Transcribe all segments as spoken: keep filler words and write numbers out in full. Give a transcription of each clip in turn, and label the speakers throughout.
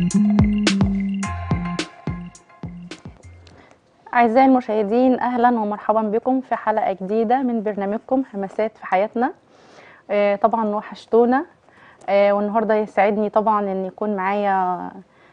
Speaker 1: أعزائي المشاهدين، أهلا ومرحبا بكم في حلقة جديدة من برنامجكم همسات في حياتنا. آه، طبعا وحشتونا. آه، والنهاردة يسعدني طبعا أن يكون معايا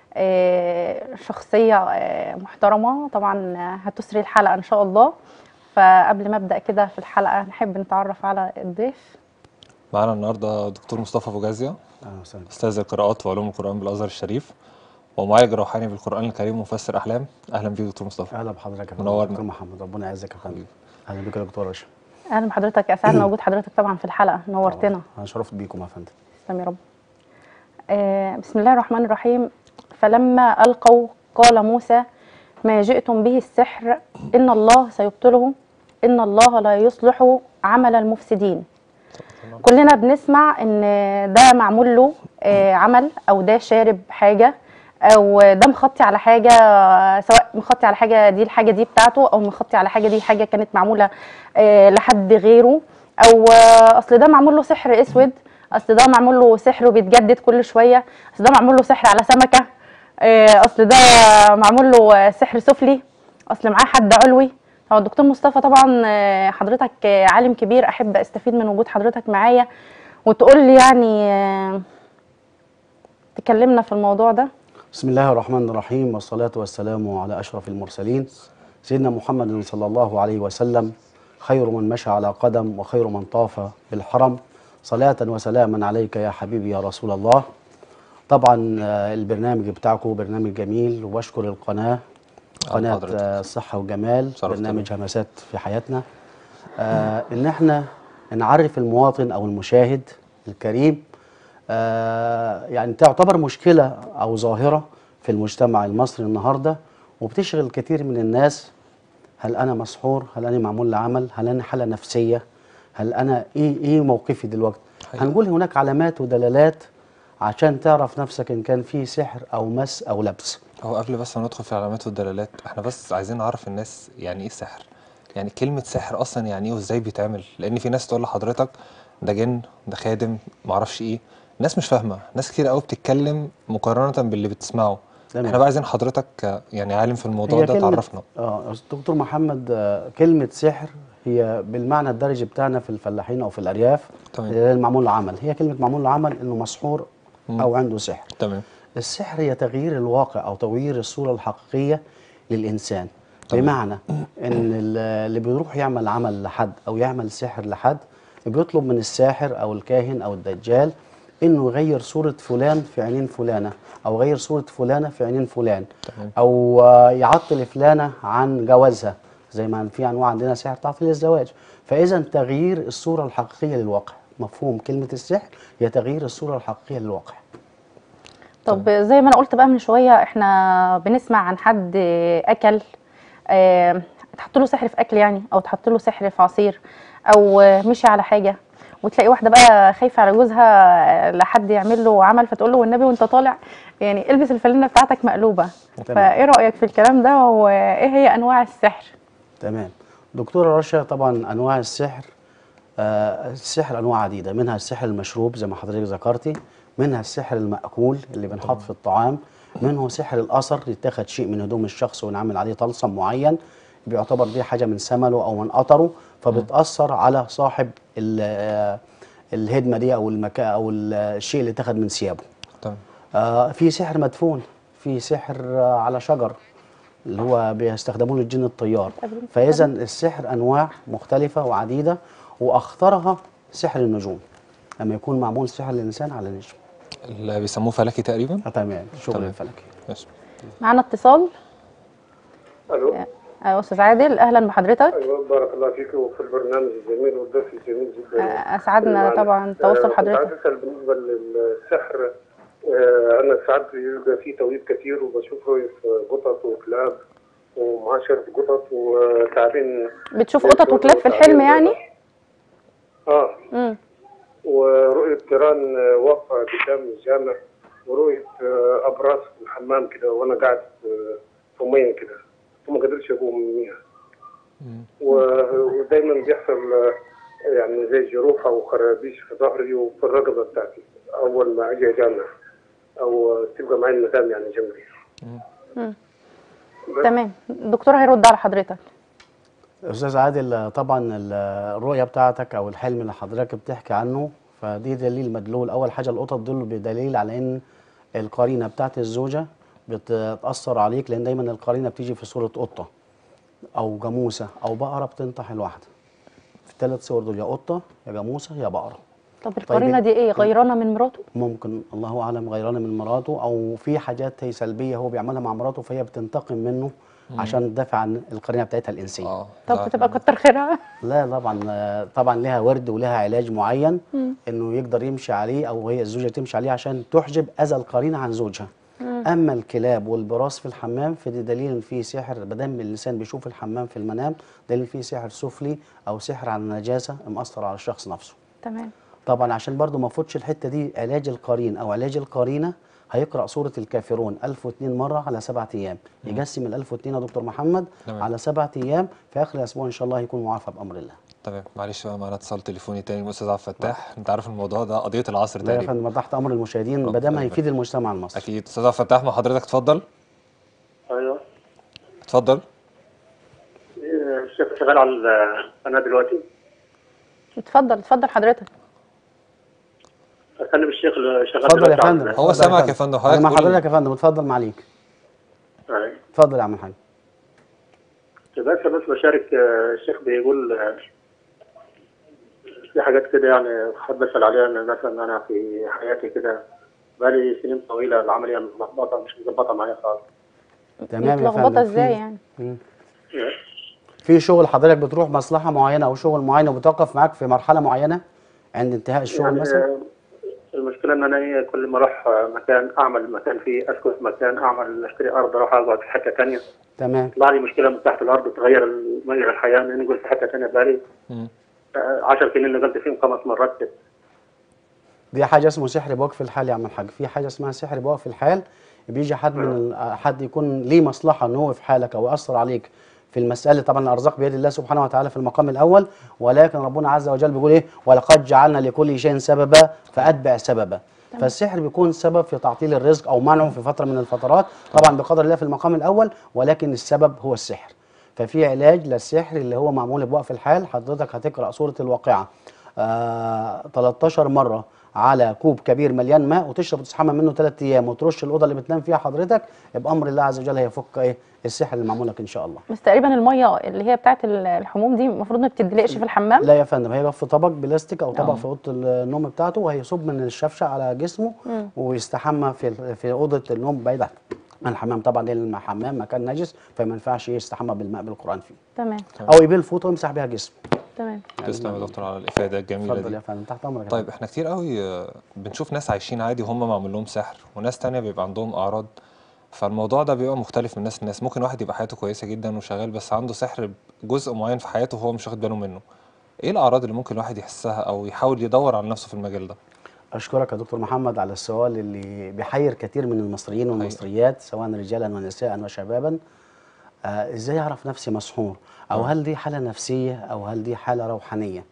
Speaker 1: آه، شخصية آه، محترمة طبعا هتسري الحلقة إن شاء الله. فقبل ما أبدأ كده في الحلقة نحب نتعرف على الضيف.
Speaker 2: معانا النهارده دكتور مصطفى ابو جازيه،
Speaker 3: اهلا وسهلا.
Speaker 2: استاذ القراءات وعلوم القران بالازهر الشريف، ومعالج روحاني بالقران الكريم ومفسر احلام. اهلا بيك دكتور مصطفى.
Speaker 3: اهلا بحضرتك يا فندم.
Speaker 2: منورنا.
Speaker 3: دكتور محمد، ربنا يعزك يا فندم. اهلا بك يا دكتور رشا.
Speaker 1: أهلا بحضرتك، أسعدنا وجود حضرتك طبعا في الحلقة، نورتنا.
Speaker 3: انا شرفت بيكم يا فندم.
Speaker 1: تسلم يا رب. آه، بسم الله الرحمن الرحيم. فلما ألقوا قال موسى ما جئتم به السحر إن الله سيبطله إن الله لا يصلح عمل المفسدين. كلنا بنسمع إن ده معمول له آه، عمل، أو ده شارب حاجة، أو ده مخطي على حاجة، سواء مخطي على حاجة دي الحاجة دي بتاعته، أو مخطي على حاجة دي حاجة كانت معمولة آه، لحد غيره، أو آه، أصل ده معمول له سحر أسود، أصل ده معمول له سحر وبيتجدد كل شوية، أصل ده معمول له سحر على سمكة، آه، أصل ده معمول له سحر سفلي، أصل معاه حد علوي. هو الدكتور مصطفى طبعا آه، حضرتك آه، عالم كبير، أحب أستفيد من وجود حضرتك معايا وتقول لي يعني آه، تكلمنا في الموضوع ده.
Speaker 3: بسم الله الرحمن الرحيم، والصلاة والسلام على أشرف المرسلين سيدنا محمد صلى الله عليه وسلم، خير من مشى على قدم وخير من طاف بالحرم، صلاة وسلاما عليك يا حبيبي يا رسول الله. طبعا آه، البرنامج بتاعكم برنامج جميل، وبشكر القناة قناة
Speaker 2: حضرتك.
Speaker 3: آه، الصحة والجمال،
Speaker 2: شرفتنا.
Speaker 3: برنامج همسات في حياتنا. آه ان احنا نعرف المواطن او المشاهد الكريم آه يعني تعتبر مشكلة او ظاهرة في المجتمع المصري النهاردة، وبتشغل كثير من الناس. هل انا مسحور؟ هل انا معمول لعمل؟ هل انا حالة نفسية؟ هل انا ايه ايه موقفي دلوقتي؟
Speaker 2: حقيقي.
Speaker 3: هنقول هناك علامات ودلالات عشان تعرف نفسك ان كان في سحر او مس او لبس.
Speaker 2: هو قبل بس ما ندخل في العلامات والدلالات، احنا بس عايزين نعرف الناس يعني ايه سحر، يعني كلمه سحر اصلا يعني ايه وازاي بيتعمل، لان في ناس تقول لحضرتك ده جن، ده خادم، معرفش ايه. ناس مش فاهمه، ناس كتير قوي بتتكلم مقارنه باللي بتسمعه.
Speaker 3: تمام.
Speaker 2: احنا بقى عايزين حضرتك ك- يعني عالم في الموضوع
Speaker 3: هي
Speaker 2: ده
Speaker 3: كلمة
Speaker 2: تعرفنا.
Speaker 3: اه دكتور محمد، آه كلمة سحر هي بالمعنى الدارج بتاعنا في الفلاحين أو في الأرياف،
Speaker 2: تمام.
Speaker 3: اللي هي المعمول له عمل. هي كلمة معمول له عمل إنه مسحور
Speaker 2: مم.
Speaker 3: أو عنده سحر.
Speaker 2: تمام.
Speaker 3: السحر هي تغيير الواقع أو تغيير الصورة الحقيقية للإنسان.
Speaker 2: تمام.
Speaker 3: بمعنى إن ال- اللي بيروح يعمل عمل لحد أو يعمل سحر لحد بيطلب من الساحر أو الكاهن أو الدجال إنه يغير صورة فلان في عينين فلانة، أو يغير صورة فلانة في عينين فلان،
Speaker 2: تمام.
Speaker 3: أو آه، يعطل فلانة عن جوازها، زي ما في أنواع عندنا سحر تعطيل الزواج. فإذا تغيير الصورة الحقيقية للواقع، مفهوم كلمة السحر هي تغيير الصورة الحقيقية للواقع.
Speaker 1: طب زي ما انا قلت بقى من شويه، احنا بنسمع عن حد اكل آه، اتحط له سحر في اكل يعني، او اتحط له سحر في عصير، او آه، مشي على حاجه، وتلاقي واحده بقى خايفه على جوزها آه، لحد يعمل له عمل، فتقول له والنبي وانت طالع يعني البس الفانلة بتاعتك مقلوبه.
Speaker 3: تمام.
Speaker 1: فايه رايك في الكلام ده، وايه هي انواع السحر؟
Speaker 3: تمام. دكتورة رشا، طبعا أنواع السحر آه السحر أنواع عديدة، منها السحر المشروب زي ما حضرتك ذكرتي، منها السحر المأكول اللي بنحط في الطعام، منه سحر الأثر، يتاخد شيء من هدوم الشخص ونعمل عليه طلسم معين، بيعتبر دي حاجة من سمله أو من قطره، فبتأثر على صاحب ال- آه، الهدمة دي أو المكان أو الشيء اللي اتاخد من ثيابه.
Speaker 2: تمام.
Speaker 3: آه في سحر مدفون، في سحر آه على شجر اللي هو بيستخدموه للجن الطيار. فإذا السحر أنواع مختلفة وعديدة، وأخطرها سحر النجوم، لما يكون معمول سحر للإنسان على نجم.
Speaker 2: اللي بيسموه فلكي تقريبا.
Speaker 3: آه تمام، شغل
Speaker 2: تمام.
Speaker 3: الفلكي.
Speaker 2: ماشي.
Speaker 1: معانا اتصال.
Speaker 4: الو.
Speaker 1: آه، استاذ عادل، اهلا بحضرتك.
Speaker 4: ايوه، بارك الله فيك وفي البرنامج الجميل والضيف الجميل
Speaker 1: آه،
Speaker 4: جدا.
Speaker 1: اسعدنا
Speaker 4: معنا.
Speaker 1: طبعا تواصل
Speaker 4: آه، كنت عايز
Speaker 1: حضرتك.
Speaker 4: اسال بالنسبه للسحر. آه، انا ساعات بيبقى فيه توقيت كتير وبشوف رؤيه قطط وكلاب ومعاشره قطط وتعبين.
Speaker 1: بتشوف قطط وكلاب في الحلم يعني؟
Speaker 4: اه.
Speaker 1: امم
Speaker 4: ورؤيه تيران واقفه قدام الجامع، ورؤيه آه، ابراج في الحمام كده وانا قاعد آه، في ميه كده وما قدرتش اقوم من المياه. و- ودايما بيحصل آه، يعني زي جروح او خرابيش في ظهري وفي الرقبه بتاعتي اول ما اجي اجامع. او تبقى معايا المدام يعني جنبي.
Speaker 1: مم. تمام، الدكتور هيرد على حضرتك.
Speaker 3: استاذ عادل، طبعا ال- الرؤيه بتاعتك او الحلم اللي حضرتك بتحكي عنه فدي دليل مدلول. اول حاجه القطط دول بدليل على ان القرينه بتاعت الزوجه بتاثر عليك، لان دايما القرينه بتيجي في صوره قطه او جاموسه او بقره بتنطح الواحده. في الثلاث صور دول يا قطه يا جاموسه يا بقره.
Speaker 1: طب القرينه دي ايه؟ غيرانه من مراته؟
Speaker 3: ممكن الله اعلم غيرانه من مراته، او في حاجات هي سلبيه هو بيعملها مع مراته فهي بتنتقم منه عشان تدافع عن القرينه بتاعتها الانسيه.
Speaker 2: اه
Speaker 1: طب
Speaker 2: زعل
Speaker 1: بتبقى
Speaker 2: منك.
Speaker 1: كتر خيرها.
Speaker 3: لا طبعا، آه، طبعا لها ورد ولها علاج معين انه يقدر يمشي عليه او هي الزوجه تمشي عليه عشان تحجب اذى القرينه عن زوجها. اما الكلاب والبراس في الحمام فدي دليل ان في سحر، ما دام الانسان بيشوف الحمام في المنام دليل في سحر سفلي او سحر على النجاسه مأثر على الشخص نفسه.
Speaker 1: تمام.
Speaker 3: طبعا عشان برضو ما فوتش الحته دي، علاج القرين او علاج القرينه هيقرأ سورة الكافرون ألف واثنين مرة على سبعة أيام، يقسم ال ألف واثنين يا دكتور محمد
Speaker 2: تمام.
Speaker 3: على سبعة أيام، في آخر الأسبوع إن شاء الله هيكون معافى بأمر الله.
Speaker 2: تمام، معلش بقى معانا اتصال تليفوني تاني من الاستاذ عبد الفتاح. انت عارف الموضوع ده قضيه العصر
Speaker 3: لا يا
Speaker 2: تقريبا.
Speaker 3: فندم، تحت أمر المشاهدين
Speaker 2: ربنا
Speaker 3: ما دام
Speaker 2: يبارك.
Speaker 3: هيفيد المجتمع المصري.
Speaker 2: اكيد. استاذ عبد الفتاح مع حضرتك، اتفضل.
Speaker 4: ايوه.
Speaker 2: اتفضل.
Speaker 4: الشيخ شغال على القناه دلوقتي.
Speaker 1: اتفضل اتفضل حضرتك.
Speaker 4: اكلم الشيخ اللي شغال
Speaker 3: اتفضل يا
Speaker 4: دلوقتي على
Speaker 3: فندم.
Speaker 4: ال-
Speaker 2: هو
Speaker 3: اتفضل
Speaker 2: سامعك يا فندم،
Speaker 3: أنا
Speaker 2: حضرتك
Speaker 3: مع
Speaker 2: قول.
Speaker 3: حضرتك يا فندم، اتفضل معليك.
Speaker 4: أيوة.
Speaker 3: اتفضل يا عم الحاج.
Speaker 4: بس بس بشارك، آه، الشيخ بيقول آه، في حاجات كده يعني حابب اسال عليها. ان مثلا انا في حياتي كده بقالي سنين طويله العمليه ملخبطه، مش مظبطه معايا خالص.
Speaker 3: تمام يا
Speaker 1: متلخبطه
Speaker 3: فندم.
Speaker 1: ازاي
Speaker 3: في-
Speaker 1: يعني؟
Speaker 3: مم. في شغل حضرتك بتروح مصلحة معينة أو شغل معين وبتوقف معاك في مرحلة معينة عند انتهاء الشغل
Speaker 4: يعني
Speaker 3: مثلا؟
Speaker 4: آه، المشكله ان انا ايه، كل ما اروح آه، مكان اعمل مكان فيه، اسكن في مكان، اعمل اشتري ارض، اروح اقعد في حته ثانيه،
Speaker 3: تمام.
Speaker 4: يطلع لي مشكله من تحت الارض، تغير مجرى الحياه، لاني قلت في حته ثانيه بقالي
Speaker 2: مم.
Speaker 4: عشر سنين نقلت فيهم خمس مرات كده.
Speaker 3: دي حاجة اسمه سحر بوقف الحال يا عم الحاج. في حاجة اسمها سحر بوقف الحال، بيجي حد من ال- حد يكون ليه مصلحة ان هو يوقف حالك او يأثر عليك في المسألة. طبعا الأرزاق بيد الله سبحانه وتعالى في المقام الأول، ولكن ربنا عز وجل بيقول إيه؟ ولقد جعلنا لكل شيء سببا فأتبع سببا. فالسحر بيكون سبب في تعطيل الرزق أو منعه في فترة من الفترات، طبعا بقدر الله في المقام الأول، ولكن السبب هو السحر. ففي علاج للسحر اللي هو معمول بوقف الحال. حضرتك هتقرأ سورة الواقعة آه تلتاشر مرة على كوب كبير مليان ماء، وتشرب وتستحمى منه ثلاث ايام، وترش الاوضه اللي بتنام فيها حضرتك، بامر الله عز وجل هيفك ايه السحر اللي معمول لك ان شاء الله.
Speaker 1: بس تقريبا الميه اللي هي بتاعت الحموم دي المفروض ما بتدلقش في الحمام.
Speaker 3: لا يا فندم، هيبقى في طبق بلاستيك او طبق
Speaker 1: آه.
Speaker 3: في اوضه النوم بتاعته، وهيصب من الشفشه على جسمه
Speaker 1: مم.
Speaker 3: ويستحمى في في اوضه النوم بعيد عن الحمام. طبعا لان الحمام مكان نجس فما ينفعش يستحمى بالماء بالقران فيه،
Speaker 1: تمام
Speaker 3: او يبيل فوطه ويمسح بيها جسمه.
Speaker 1: تمام.
Speaker 2: تسلم يا دكتور على الافاده الجميله
Speaker 3: اتفضل
Speaker 2: دي.
Speaker 3: يا فندم، تحت امرك يا
Speaker 2: طيب
Speaker 3: فندم.
Speaker 2: احنا كتير قوي آه، بنشوف ناس عايشين عادي وهم معمول لهم سحر، وناس تانية بيبقى عندهم اعراض. فالموضوع ده بيبقى مختلف من ناس لناس. ممكن واحد يبقى حياته كويسه جدا وشغال بس عنده سحر جزء معين في حياته وهو مش واخد باله منه. ايه الاعراض اللي ممكن الواحد يحسها او يحاول يدور على نفسه في المجال ده؟
Speaker 3: أشكرك يا دكتور محمد على السؤال اللي بيحير كثير من المصريين والمصريات سواء رجالا ونساء وشبابا. آه إزاي أعرف نفسي مسحور؟ أو
Speaker 2: آه.
Speaker 3: هل دي حالة نفسية أو هل دي حالة روحانية؟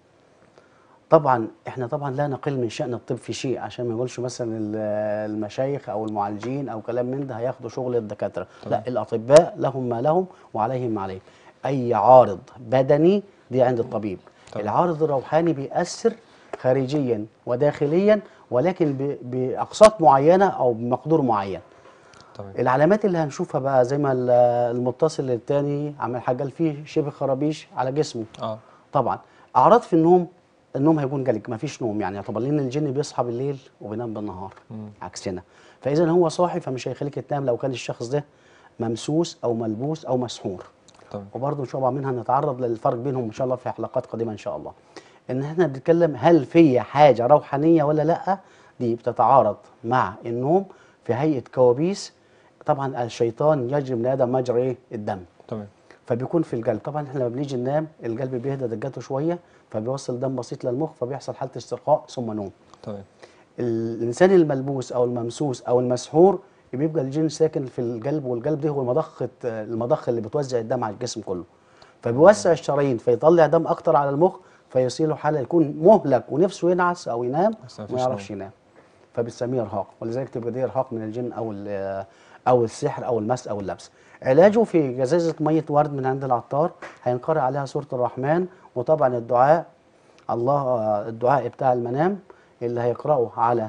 Speaker 3: طبعا إحنا طبعا لا نقل من شأن الطب في شيء، عشان ما يقولش مثلا ال- المشايخ أو المعالجين أو كلام من ده هياخدوا شغل الدكاترة. لا، الأطباء لهم ما لهم وعليهم ما عليهم. أي عارض بدني دي عند الطبيب.
Speaker 2: طبعا.
Speaker 3: العارض الروحاني بيأثر خارجيا وداخليا، ولكن ب- بأقساط معينة أو بمقدور معين.
Speaker 2: تمام.
Speaker 3: العلامات اللي هنشوفها بقى زي ما ال- المتصل الثاني عم الحاج قال فيه شبه خرابيش على جسمه.
Speaker 2: اه
Speaker 3: طبعا أعراض في النوم، النوم هيكون جالك ما فيش نوم، يعني طبعا لأن الجن بيصحى بالليل وبينام بالنهار
Speaker 2: مم.
Speaker 3: عكسنا. فإذا هو صاحي فمش هيخليك تنام لو كان الشخص ده ممسوس أو ملبوس أو مسحور.
Speaker 2: تمام.
Speaker 3: وبرضه ان شاء الله منها نتعرض للفرق بينهم ان شاء الله في حلقات قادمه ان شاء الله. ان احنا بنتكلم هل في حاجه روحانيه ولا لا، دي بتتعارض مع النوم في هيئه كوابيس. طبعا الشيطان يجري من ادم مجرى ايه؟ الدم.
Speaker 2: تمام.
Speaker 3: فبيكون في القلب. طبعا احنا لما بنيجي ننام القلب بيهدى دقاته شويه، فبيوصل دم بسيط للمخ، فبيحصل حاله استرخاء ثم نوم.
Speaker 2: تمام.
Speaker 3: الانسان الملبوس او الممسوس او المسحور بيبقى الجن ساكن في القلب، والقلب ده هو المضخه المضخه اللي بتوزع الدم على الجسم كله. فبيوسع الشرايين فيطلع دم اكتر على المخ، فيصير له حاله يكون مهلك ونفسه ينعس او ينام
Speaker 2: بس مفيش
Speaker 3: وما يعرفش
Speaker 2: نوم.
Speaker 3: ينام. فبتسميه ارهاق، ولذلك تبقى دي ارهاق من الجن او ال- او السحر او المس او اللبس. علاجه في جزازه ميه ورد من عند العطار، هينقرأ عليها سوره الرحمن، وطبعا الدعاء الله الدعاء بتاع المنام اللي هيقرأه على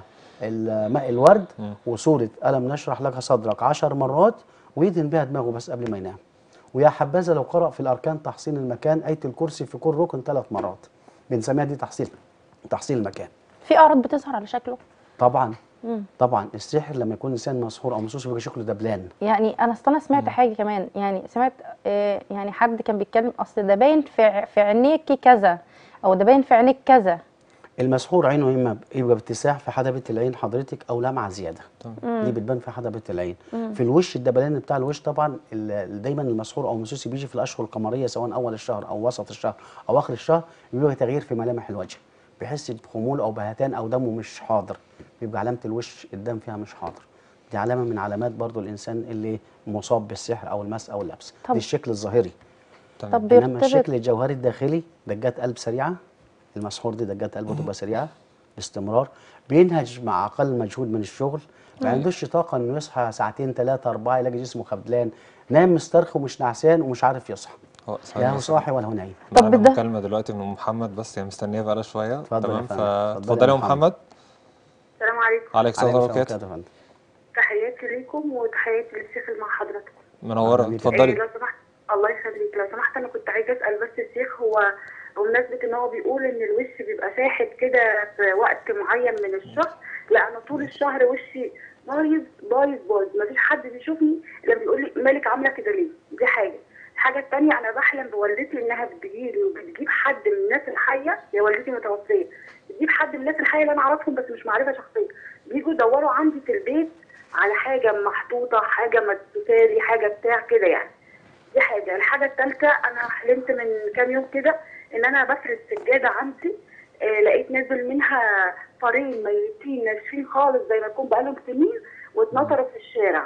Speaker 3: ماء الورد، وسورة ألم نشرح لك صدرك عشر مرات، ويدهن بها دماغه بس قبل ما ينام. ويا حبذا لو قرأ في الأركان تحصين المكان آية الكرسي في كل ركن ثلاث مرات، بنسميها دي تحصيل تحصيل المكان.
Speaker 1: في اعراض بتظهر على شكله؟
Speaker 3: طبعا
Speaker 1: مم.
Speaker 3: طبعا السحر لما يكون انسان مسحور او مسوس بيبقى شكله دبلان.
Speaker 1: يعني انا اصل انا سمعت حاجه كمان، يعني سمعت آه يعني حد كان بيتكلم اصل ده باين في ع- في عينيكي كذا، او ده باين في عينيك كذا.
Speaker 3: المسحور عينه اما يبقى باتساع في حدبة العين حضرتك او لمعة زيادة، دي بتبان في حدبة العين. في الوش الدبلان بتاع الوش طبعا ال- دايما المسحور او المسوسي بيجي في الاشهر القمرية، سواء اول الشهر او وسط الشهر او اخر الشهر، بيبقى تغيير في ملامح الوجه، بيحس بخمول او بهتان او دمه مش حاضر، بيبقى علامة الوش الدم فيها مش حاضر. دي علامة من علامات برضو الانسان اللي مصاب بالسحر او المس او اللبس.
Speaker 1: طب-
Speaker 3: دي الشكل الظاهري.
Speaker 2: تمام.
Speaker 1: طب
Speaker 3: انما
Speaker 1: بيرتبط
Speaker 3: الشكل الجوهري الداخلي دقات قلب سريعه، المسحور دي دقات قلبه تبقى سريعه باستمرار، بينهج مع اقل مجهود من الشغل، ما عندوش طاقه انه يصحى ساعتين ثلاثه اربعه، يلاقي جسمه خبلان، نايم مسترخي ومش نعسان ومش عارف يصحى،
Speaker 2: هو
Speaker 3: لا
Speaker 2: ثواني
Speaker 3: هو
Speaker 2: بس،
Speaker 3: صاحي ولا هو نايم.
Speaker 1: طب
Speaker 2: معانا
Speaker 1: ده-
Speaker 2: مكالمة دلوقتي من أم محمد، بس هي مستنية بقالها شوية.
Speaker 3: اتفضل يا
Speaker 2: تمام،
Speaker 3: فندم. اتفضلي
Speaker 2: فاتفضلي
Speaker 3: يا
Speaker 2: يا أم محمد.
Speaker 5: السلام عليكم.
Speaker 2: عليك السلام
Speaker 3: عليكم
Speaker 2: ورحمة
Speaker 3: السلام
Speaker 2: الله وبركاته.
Speaker 3: يا فندم.
Speaker 5: تحياتي ليكم وتحياتي للشيخ اللي مع حضرتك.
Speaker 2: منورة،
Speaker 3: أهلا بيك.
Speaker 5: إيه
Speaker 2: اتفضلي.
Speaker 5: لو سمحت، الله يخليك، لو سمحت انا كنت عايزه اسال بس الشيخ، هو بمناسبه ان هو بيقول ان الوش بيبقى فاحت كده في وقت معين من الشهر، لا انا طول الشهر وشي بايظ بايظ بايظ، مفيش حد بيشوفني الا بيقول لي مالك عامله كده ليه؟ دي حاجه. الحاجه الثانيه انا بحلم بوالدتي انها بتجيلي وبتجيب حد من الناس الحيه، هي والدتي متوفيه، بتجيب حد من الناس الحيه اللي انا اعرفهم بس مش معرفه شخصيه، بيجوا يدوروا عندي في البيت على حاجه محطوطه، حاجه مدسوسالي، حاجه بتاع كده يعني. دي حاجه. الحاجه الثالثه انا حلمت من كام يوم كده ان انا بفرد سجاده عندي، آه لقيت نازل منها فارين ميتين ناشفين خالص زي ما يكون بقالهم سنين واتنطروا في الشارع.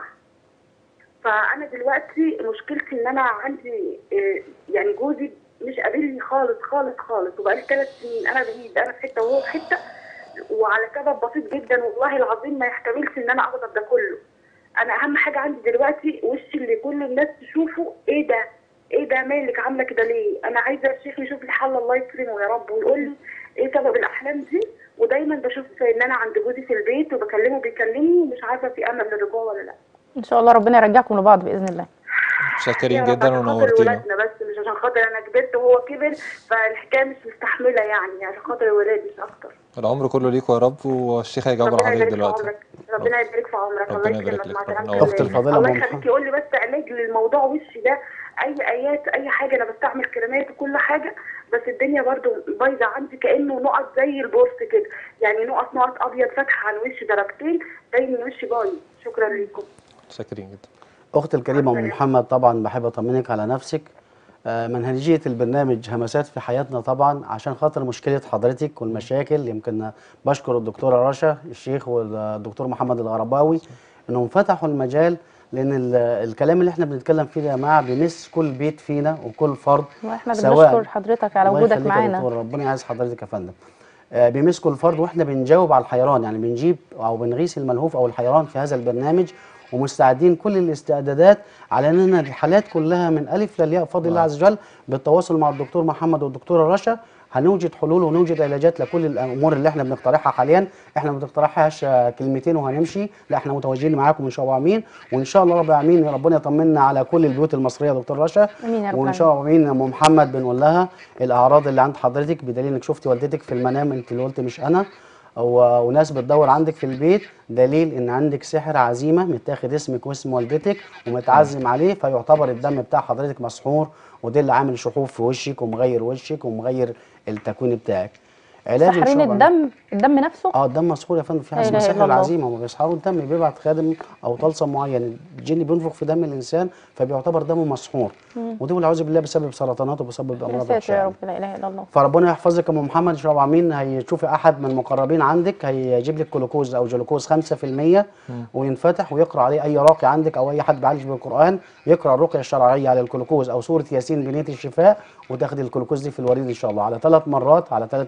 Speaker 5: فانا دلوقتي مشكلتي ان انا عندي آه يعني جوزي مش قابلني خالص خالص خالص، وبقالي ثلاث سنين انا بعيد، انا في حته وهو في حته، وعلى سبب بسيط جدا والله العظيم ما يحتملش ان انا اغضب ده كله. انا اهم حاجه عندي دلوقتي وشي اللي كل الناس تشوفه، ايه ده ايه ده مالك عامله كده ليه؟ انا عايزه الشيخ يشوف لي حل، الله يكرمه يا رب، ويقول لي ايه سبب الاحلام دي. ودايما بشوف ان انا عند جوزي في البيت وبكلمه بيكلمني، ومش عارفه في امل للرجوع ولا لا.
Speaker 1: ان شاء الله ربنا يرجعكم لبعض باذن الله.
Speaker 2: شاكرين
Speaker 5: يا رب،
Speaker 2: جدا
Speaker 5: عشان خاطر
Speaker 2: ونورتينا.
Speaker 5: ولادنا بس، مش عشان خاطر انا كبرت وهو كبر، فالحكايه مش مستحمله يعني، عشان خاطر الولاد مش اكتر.
Speaker 2: العمر كله ليكوا يا رب، والشيخ هيجاوب على
Speaker 5: ربنا
Speaker 2: حضرتك
Speaker 5: يبارك في
Speaker 2: دلوقتي.
Speaker 5: عمرك، ربنا يبارك في عمرك، الله
Speaker 2: ربنا يبارك
Speaker 5: يكرمك،
Speaker 2: لك،
Speaker 5: مع
Speaker 2: ربنا
Speaker 5: سلامة
Speaker 2: يوفقك.
Speaker 3: اختي
Speaker 5: الله.
Speaker 3: الفاضله
Speaker 5: الله
Speaker 3: ام
Speaker 5: يخليك
Speaker 3: محمد،
Speaker 5: يقول لي بس علاج للموضوع وشي ده، اي ايات اي حاجه، انا بستعمل كريمات وكل حاجه، بس الدنيا برضو بايظه عندي، كانه نقط زي البورس كده، يعني نقط نقط ابيض فاتحه عن وشي درجتين، باين ان وشي بايظ. شكرا لكم.
Speaker 2: شاكرين جدا.
Speaker 3: اختي الكريمه ام محمد، طبعا بحب اطمنك على نفسك. آه، منهجيه البرنامج همسات في حياتنا طبعا عشان خاطر مشكله حضرتك والمشاكل. يمكن بشكر الدكتوره رشا الشيخ والدكتور محمد الغرباوي انهم فتحوا المجال، لان ال- الكلام اللي احنا بنتكلم فيه ده يا جماعه بيمس كل بيت فينا وكل فرد.
Speaker 1: واحنا
Speaker 3: سواء-
Speaker 1: بنشكر حضرتك على
Speaker 3: الله
Speaker 1: وجودك
Speaker 3: يخليك يا
Speaker 1: معانا.
Speaker 3: دكتور، ربنا يعز حضرتك يا فندم. آه، بيمس كل فرد، واحنا بنجاوب على الحيران، يعني بنجيب او بنغيث الملهوف او الحيران في هذا البرنامج، ومستعدين كل الاستعدادات على اننا الحالات كلها من الف للياء بفضل الله عز وجل، بالتواصل مع الدكتور محمد والدكتوره رشا هنوجد حلول ونوجد علاجات لكل الامور اللي احنا بنقترحها حاليا. احنا ما بنقترحهاش آه، كلمتين وهنمشي، لا احنا متواجدين معاكم ان شاء الله امين، وان شاء الله رب العالمين يا ربنا يطمنا على كل البيوت المصريه يا دكتور رشا.
Speaker 1: امين يا رب
Speaker 3: وان شاء الله امين. يا ام محمد بنقول لها الاعراض اللي عند حضرتك بدليل انك شفتي والدتك في المنام، انت اللي قلت مش انا، و- وناس بتدور عندك في البيت، دليل ان عندك سحر عزيمه متاخد اسمك واسم والدتك ومتعزم عليه، فيعتبر الدم بتاع حضرتك مسحور، وده اللي عامل شحوف في وشك ومغير وشك ومغير التكوين بتاعك. علاج إن
Speaker 1: سحرين
Speaker 3: شاء الله-
Speaker 1: الدم الدم نفسه.
Speaker 3: اه الدم مسحور يا فندم، في حاجه
Speaker 1: لا
Speaker 3: اسمها
Speaker 1: إله إلا
Speaker 3: سحر
Speaker 1: الله.
Speaker 3: العزيمه، هم بيسحروا الدم، بيبعت خادم او طلسم معين، الجن بينفخ في دم الانسان فبيعتبر دمه مسحور، ودي والعياذ بالله بسبب سرطانات وبسبب
Speaker 1: يا
Speaker 3: امراض
Speaker 1: ساتر
Speaker 3: وحشه
Speaker 1: يا
Speaker 3: يعني.
Speaker 1: رب، لا اله الا الله.
Speaker 3: فربنا يحفظك يا ام محمد ان شاء الله امين. هيشوفي احد من المقربين عندك هيجيب لك جلوكوز او جلوكوز خمسة في المية وينفتح ويقرا عليه اي راقي عندك او اي حد بيعالج بالقران، يقرا الرقيه الشرعيه على الجلوكوز او سوره ياسين بنيه الشفاء، وتاخدي الجلوكوز دي في الوريد ان شاء الله على ثلاث مرات على ثلاث ايام متواصلين.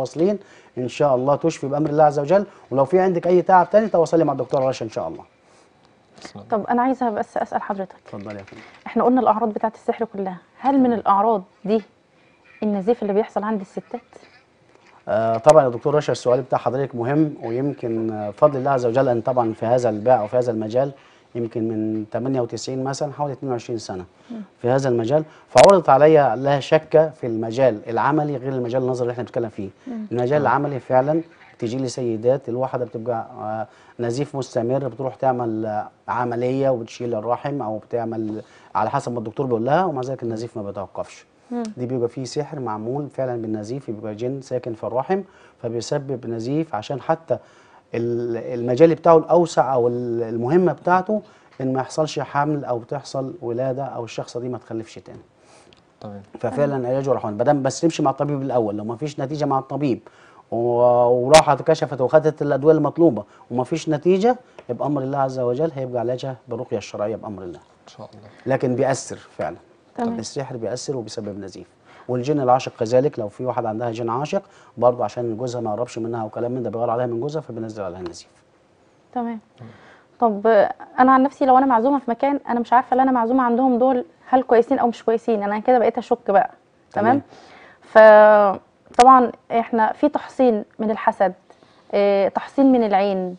Speaker 3: متواصلين ان شاء الله تشفي بامر الله عز وجل. ولو في عندك اي تعب تاني تواصلي مع الدكتوره رشا ان شاء الله.
Speaker 1: طب انا عايزه بس اسال حضرتك،
Speaker 3: اتفضلي يا فندم.
Speaker 1: احنا قلنا الاعراض بتاعه السحر كلها، هل من الاعراض دي النزيف اللي بيحصل عند الستات؟
Speaker 3: آه طبعا يا دكتور رشا السؤال بتاع حضرتك مهم، ويمكن آه بفضل الله عز وجل ان طبعا في هذا البيع او في هذا المجال يمكن من ثمانية وتسعين مثلا حوالي اثنين وعشرين سنه في هذا المجال، فعرضت عليا لا شك في المجال العملي غير المجال النظري اللي احنا بنتكلم فيه. المجال العملي فعلا تيجي لي سيدات الواحده بتبقى آه نزيف مستمر، بتروح تعمل آه عمليه وبتشيل الرحم او بتعمل على حسب ما الدكتور بيقول لها، ومع ذلك النزيف ما بيتوقفش. دي بيبقى فيه سحر معمول فعلا بالنزيف، بيبقى جن ساكن في الرحم فبيسبب نزيف عشان حتى المجال بتاعه الاوسع او المهمه بتاعته ان ما يحصلش حمل او تحصل ولاده او الشخصه دي ما تخلفش تاني.
Speaker 2: تمام.
Speaker 3: ففعلا علاجه رحمن ما دام بس تمشي مع الطبيب الاول، لو ما فيش نتيجه مع الطبيب وراحت كشفت وخدت الادويه المطلوبه وما فيش نتيجه، يبقى امر الله عز وجل هيبقى علاجها بالرقيه الشرعيه بامر الله.
Speaker 2: ان شاء الله.
Speaker 3: لكن بيأثر فعلا.
Speaker 1: تمام.
Speaker 3: السحر بيأثر وبيسبب نزيف. والجن العاشق كذلك، لو في واحد عندها جن عاشق برضه عشان جوزها ما يقربش منها وكلام من ده بيغير عليها من جوزها فبينزل عليها النزيف.
Speaker 1: تمام. طب انا عن نفسي لو انا معزومه في مكان انا مش عارفه اللي انا معزومه عندهم دول هل كويسين او مش كويسين، انا كده بقيت اشك بقى. تمام. فطبعا احنا في تحصين من الحسد، اه تحصين من العين،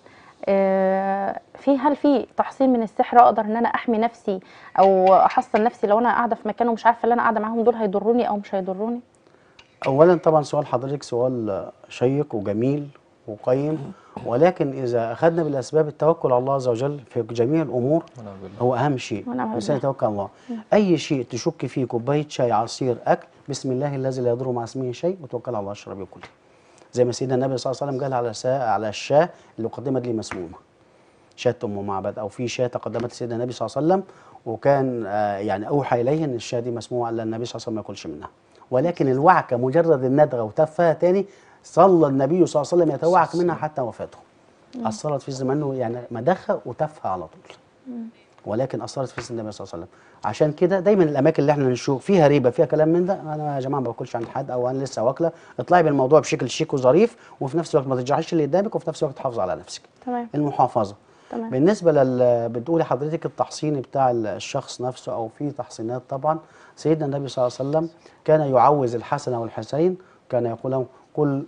Speaker 1: اه في هل في تحصين من السحر اقدر ان انا احمي نفسي او احصن نفسي لو انا قاعده في مكان ومش عارفه اللي انا قاعده معاهم دول هيضروني او مش هيضروني؟
Speaker 3: اولا طبعا سؤال حضرتك سؤال شيق وجميل وقيم، ولكن اذا اخذنا بالاسباب التوكل على الله عز وجل في جميع الامور هو اهم شيء. الانسان يتوكل على الله. اي شيء تشك فيه، كوبايه شاي، عصير، اكل، بسم الله الذي لا يضر مع اسمه شيء وتوكل على الله اشرب وكل. زي ما سيدنا النبي صلى الله عليه وسلم قال على سا على الشاه اللي قدمت لي مسمومه، شاة ام معبد، او في شاة تقدمت لسيدنا النبي صلى الله عليه وسلم وكان آه يعني اوحى اليه ان الشاة دي مسمومه الا النبي صلى الله عليه وسلم ما ياكلش منها، ولكن الوعكه مجرد الندغه وتفها تاني صلى النبي صلى الله عليه وسلم يتوعك منها حتى وفاته. اثرت في زمانه يعني مدخه وتفها على طول. ولكن اثرت في سن النبي صلى الله عليه وسلم. عشان كده دايما الاماكن اللي احنا نشوف فيها ريبه فيها كلام من ده، انا يا جماعه ما باكلش عند حد او انا لسه واكله، اطلعي بالموضوع بشكل شيك وظريف وفي نفس الوقت ما تجرحيش اللي قدامك وفي نفس الوقت تحافظي على نفسك.
Speaker 1: تمام.
Speaker 3: المحافظه.
Speaker 1: تمام.
Speaker 3: بالنسبه لل بتقولي حضرتك التحصين بتاع الشخص نفسه او في تحصينات، طبعا سيدنا النبي صلى الله عليه وسلم كان يعوذ الحسن والحسين، كان يقول لهم قل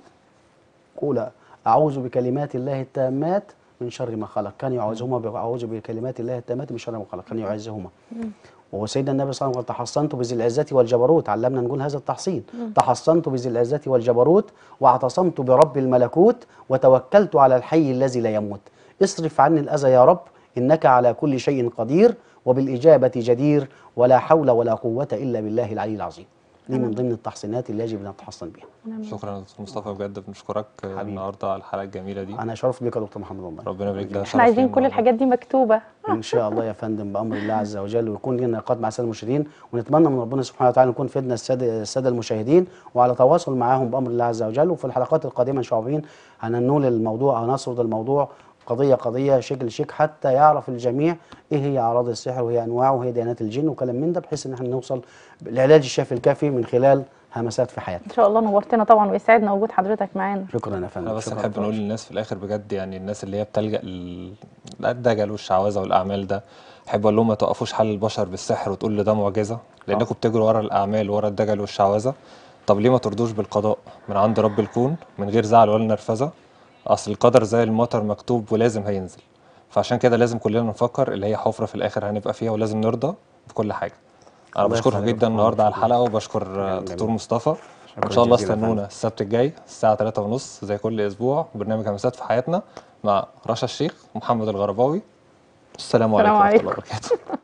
Speaker 3: قل اعوذ بكلمات الله التامات من شر ما خلق، كان يعوذهما اعوذ بكلمات الله التامات من شر ما خلق، كان يعوذهما. وسيدنا النبي صلى الله عليه وسلم قال تحصنت بذي العزة والجبروت، علمنا نقول هذا التحصين. تحصنت بذي العزة والجبروت واعتصمت برب الملكوت وتوكلت على الحي الذي لا يموت، اصرف عني الأذى يا رب إنك على كل شيء قدير وبالإجابة جدير ولا حول ولا قوة إلا بالله العلي العظيم. دي من ضمن التحصينات اللي يجب ان نتحصن بيها.
Speaker 2: شكرا يا دكتور مصطفى، بجد بنشكرك النهارده على الحلقه الجميله دي.
Speaker 3: انا شرفت بيك يا دكتور محمد والله.
Speaker 2: ربنا يبارك لك.
Speaker 1: احنا عايزين كل الحاجات دي مكتوبه
Speaker 3: ان شاء الله يا فندم بامر الله عز وجل، ويكون لنا لقاءات مع الساده المشاهدين، ونتمنى من ربنا سبحانه وتعالى نكون فدنا الساده الساده المشاهدين وعلى تواصل معاهم بامر الله عز وجل. وفي الحلقات القادمه ان شاء الله هننول الموضوع او نسرد الموضوع قضيه قضيه شكل شيك حتى يعرف الجميع ايه هي اعراض السحر وهي انواعه وهي ديانات الجن وكلام من ده، بحيث ان احنا نوصل بالعلاج الشافي الكافي من خلال همسات في حياتنا.
Speaker 1: ان شاء الله. نورتنا طبعا ويسعدنا وجود حضرتك معانا.
Speaker 3: شكرا يا فندم.
Speaker 2: انا بس نحب نقول للناس في الاخر بجد، يعني الناس اللي هي بتلجأ للدجل والشعوذه والاعمال ده، احب اقول لهم ما توقفوش حل البشر بالسحر وتقول لي ده معجزه، لانكم بتجروا ورا الاعمال ورا الدجل والشعوذه. طب ليه ما ترضوش بالقضاء من عند رب الكون من غير زعل ولا نرفزه؟ اصل القدر زي المطر مكتوب ولازم هينزل، فعشان كده لازم كلنا نفكر اللي هي حفره في الاخر هنبقى فيها، ولازم نرضى بكل حاجه. انا بشكرك جدا النهارده على الحلقه، وبشكر دكتور مصطفى. ان شاء الله استنونا السبت الجاي الساعه ثلاثة ونص زي كل اسبوع برنامج همسات في حياتنا مع رشا الشيخ ومحمد الغرباوي. السلام عليكم ورحمه الله وبركاته.